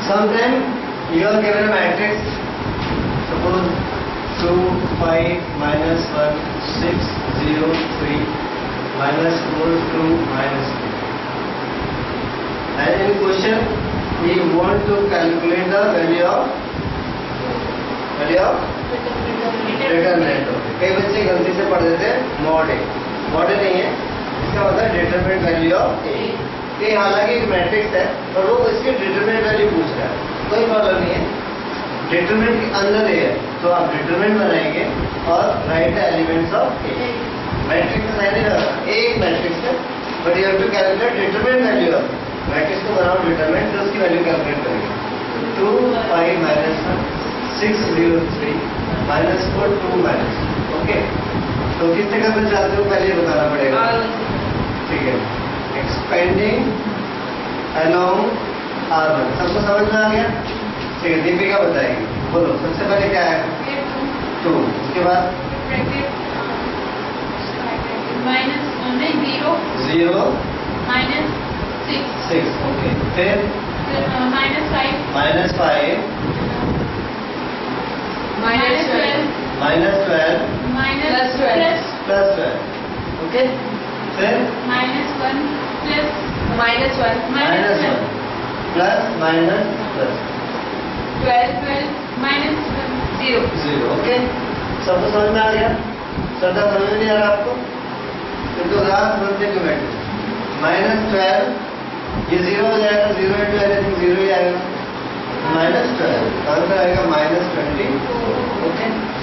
Sometimes you are given a matrix, suppose 2, 5, minus 1, 6, 0, 3, minus 4, 2, minus 2. And in question, we want to calculate the value of return rate. कई बच्चे गलती से पढ़ देते हैं mod ए नहीं है, इसका मतलब डिटरमिनेंट वैल्यू ऑफ ए। ये हालांकि एक मैट्रिक्स है और वो इसकी डिटरमिनेंट वैल्यू पूछ रहा है, कोई प्रॉब्लम नहीं है। डिटरमिनेंट के अंदर ए है तो आप डिटरमिनेंट बनाएंगे और write the elements of A. Matrix का साइन नहीं, एक मैट्रिक्स है but you have to calculate determinant value of matrix को बनाओ डिटरमिनेंट, तो उसकी वैल्यू कैलकुलेट करेंगे। 2, 5, minus 1, 6, 0, 3, minus 4, 2, minus 2। ओके, तो किस जगह पे चाहते हो पहले बताना पड़ेगा, ठीक है। एक्सपेंडिंग अलोंग R1, सबको समझ में आ गया? ठीक है, दीपिका बताएगी, बोलो सबसे पहले क्या है? 2, उसके बाद -0, -6, ओके, फिर -5, -12, +12, ओके, फिर -1 प्लस माइनस प्लस 12 -0, ओके। सबको समझ में आ गया? श्रद्धा समझ में नहीं आ रहा आपको? तो लास्ट बनते क्यों बैठे? -12 ये 0 हो जाएगा, 0 इंटू एनीथिंग 0 ही आएगा। -12 आंसर आएगा -20, ओके।